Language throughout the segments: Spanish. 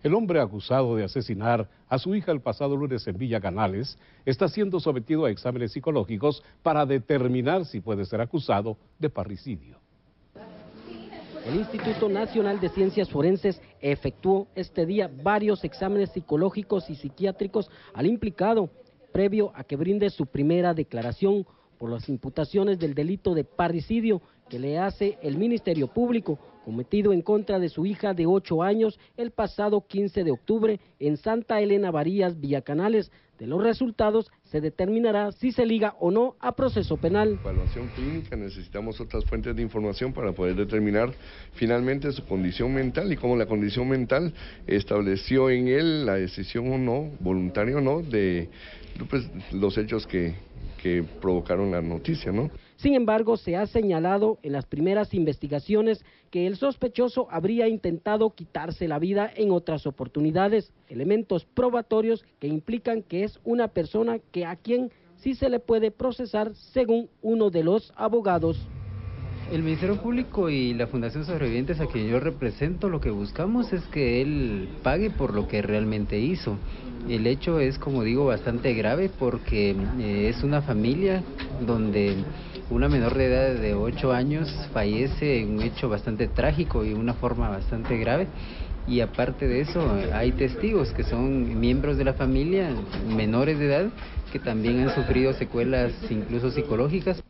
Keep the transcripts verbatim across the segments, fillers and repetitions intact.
El hombre acusado de asesinar a su hija el pasado lunes en Villa Canales está siendo sometido a exámenes psicológicos para determinar si puede ser acusado de parricidio. El Instituto Nacional de Ciencias Forenses efectuó este día varios exámenes psicológicos y psiquiátricos al implicado, previo a que brinde su primera declaración por las imputaciones del delito de parricidio que le hace el Ministerio Público, cometido en contra de su hija de ocho años el pasado quince de octubre en Santa Elena Varías, Villa Canales. De los resultados se determinará si se liga o no a proceso penal. Evaluación clínica, necesitamos otras fuentes de información para poder determinar finalmente su condición mental y cómo la condición mental estableció en él la decisión o no, voluntaria o no, de pues, los hechos que, que provocaron la noticia, ¿no? Sin embargo, se ha señalado en las primeras investigaciones que el sospechoso habría intentado quitarse la vida en otras oportunidades, elementos probatorios que implican que es una persona que a quien sí se le puede procesar según uno de los abogados. El Ministerio Público y la Fundación Sobrevivientes, a quien yo represento, lo que buscamos es que él pague por lo que realmente hizo. El hecho es, como digo, bastante grave porque eh, es una familia donde una menor de edad de ocho años fallece en un hecho bastante trágico y de una forma bastante grave. Y aparte de eso, hay testigos que son miembros de la familia, menores de edad, que también han sufrido secuelas incluso psicológicas.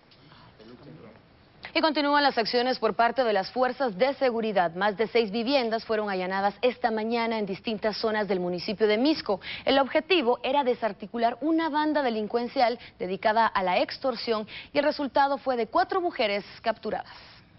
Y continúan las acciones por parte de las fuerzas de seguridad. Más de seis viviendas fueron allanadas esta mañana en distintas zonas del municipio de Misco. El objetivo era desarticular una banda delincuencial dedicada a la extorsión y el resultado fue de cuatro mujeres capturadas.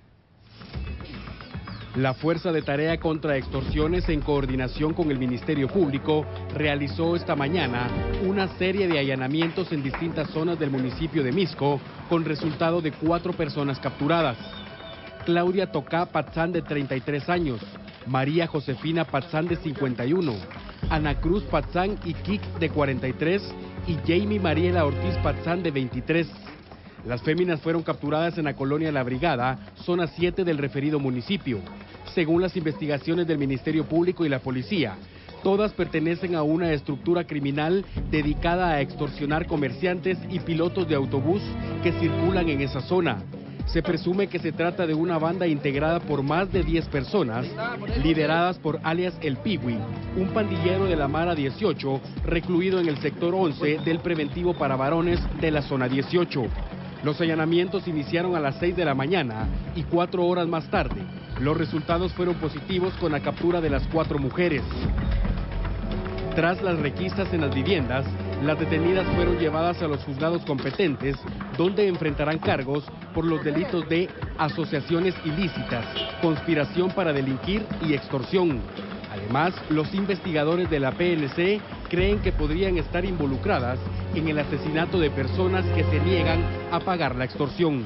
La Fuerza de Tarea contra Extorsiones, en coordinación con el Ministerio Público, realizó esta mañana una serie de allanamientos en distintas zonas del municipio de Misco, con resultado de cuatro personas capturadas. Claudia Tocá Patzán, de treinta y tres años, María Josefina Patzán, de cincuenta y uno, Ana Cruz Patzán y Kik, de cuarenta y tres, y Jamie Mariela Ortiz Patzán, de veintitrés. Las féminas fueron capturadas en la colonia La Brigada, zona siete del referido municipio. Según las investigaciones del Ministerio Público y la policía, todas pertenecen a una estructura criminal dedicada a extorsionar comerciantes y pilotos de autobús que circulan en esa zona. Se presume que se trata de una banda integrada por más de diez personas, lideradas por alias El Piwi, un pandillero de la Mara dieciocho, recluido en el sector once del preventivo para varones de la zona dieciocho. Los allanamientos iniciaron a las seis de la mañana y cuatro horas más tarde. Los resultados fueron positivos con la captura de las cuatro mujeres. Tras las requisas en las viviendas, las detenidas fueron llevadas a los juzgados competentes, donde enfrentarán cargos por los delitos de asociaciones ilícitas, conspiración para delinquir y extorsión. Además, los investigadores de la P N C creen que podrían estar involucradas en el asesinato de personas que se niegan a pagar la extorsión.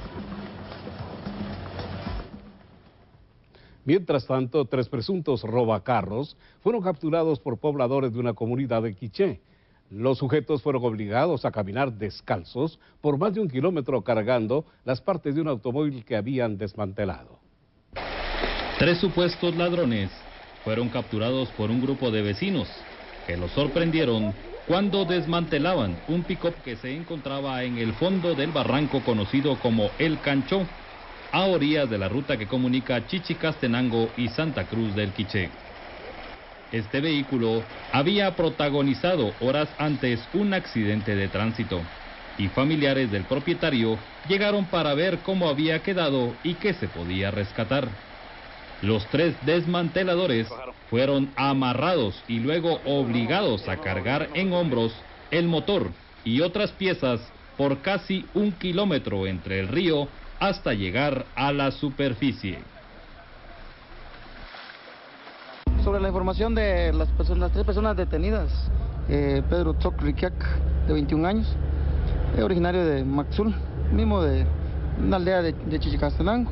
Mientras tanto, tres presuntos robacarros fueron capturados por pobladores de una comunidad de Quiché. Los sujetos fueron obligados a caminar descalzos por más de un kilómetro cargando las partes de un automóvil que habían desmantelado. Tres supuestos ladrones fueron capturados por un grupo de vecinos que los sorprendieron cuando desmantelaban un pick-up que se encontraba en el fondo del barranco conocido como El Canchó, a orillas de la ruta que comunica Chichicastenango y Santa Cruz del Quiché. Este vehículo había protagonizado horas antes un accidente de tránsito y familiares del propietario llegaron para ver cómo había quedado y qué se podía rescatar. Los tres desmanteladores fueron amarrados y luego obligados a cargar en hombros el motor y otras piezas por casi un kilómetro entre el río hasta llegar a la superficie. Sobre la información de las, personas, las tres personas detenidas, eh, Pedro Tzoc Riquiac, de veintiún años, eh, originario de Maxul, mismo de una aldea de, de Chichicastenango.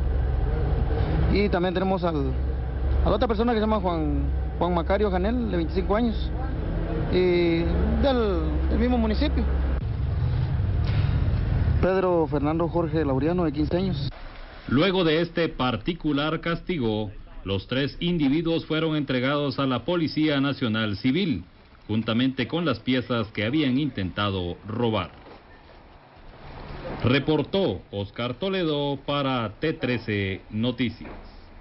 Y también tenemos al, a la otra persona que se llama Juan, Juan Macario Janel, de veinticinco años, y del, del mismo municipio. Pedro Fernando Jorge Laureano, de quince años. Luego de este particular castigo, Los tres individuos fueron entregados a la Policía Nacional Civil, juntamente con las piezas que habían intentado robar. Reportó Oscar Toledo para T trece Noticias.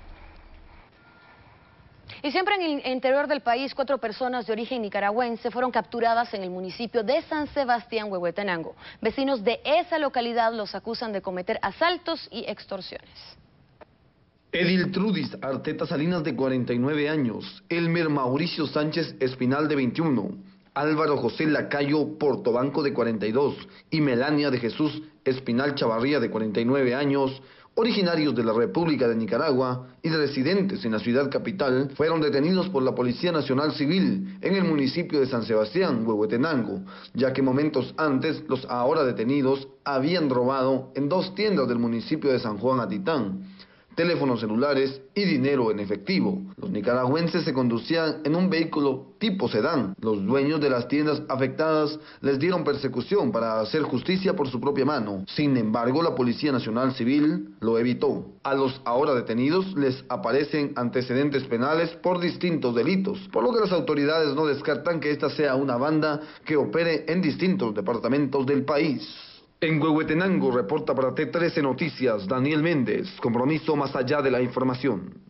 Y siempre en el interior del país, cuatro personas de origen nicaragüense fueron capturadas en el municipio de San Sebastián, Huehuetenango. Vecinos de esa localidad los acusan de cometer asaltos y extorsiones. Edil Trudis Arteta Salinas, de cuarenta y nueve años, Elmer Mauricio Sánchez Espinal, de veintiuno, Álvaro José Lacayo Portobanco, de cuarenta y dos, y Melania de Jesús Espinal Chavarría, de cuarenta y nueve años, originarios de la República de Nicaragua y residentes en la ciudad capital, fueron detenidos por la Policía Nacional Civil en el municipio de San Sebastián, Huehuetenango, ya que momentos antes los ahora detenidos habían robado en dos tiendas del municipio de San Juan Atitán teléfonos celulares y dinero en efectivo. Los nicaragüenses se conducían en un vehículo tipo sedán. Los dueños de las tiendas afectadas les dieron persecución para hacer justicia por su propia mano. Sin embargo, la Policía Nacional Civil lo evitó. A los ahora detenidos les aparecen antecedentes penales por distintos delitos, por lo que las autoridades no descartan que esta sea una banda que opere en distintos departamentos del país. En Huehuetenango reporta para T trece Noticias Daniel Méndez, compromiso más allá de la información.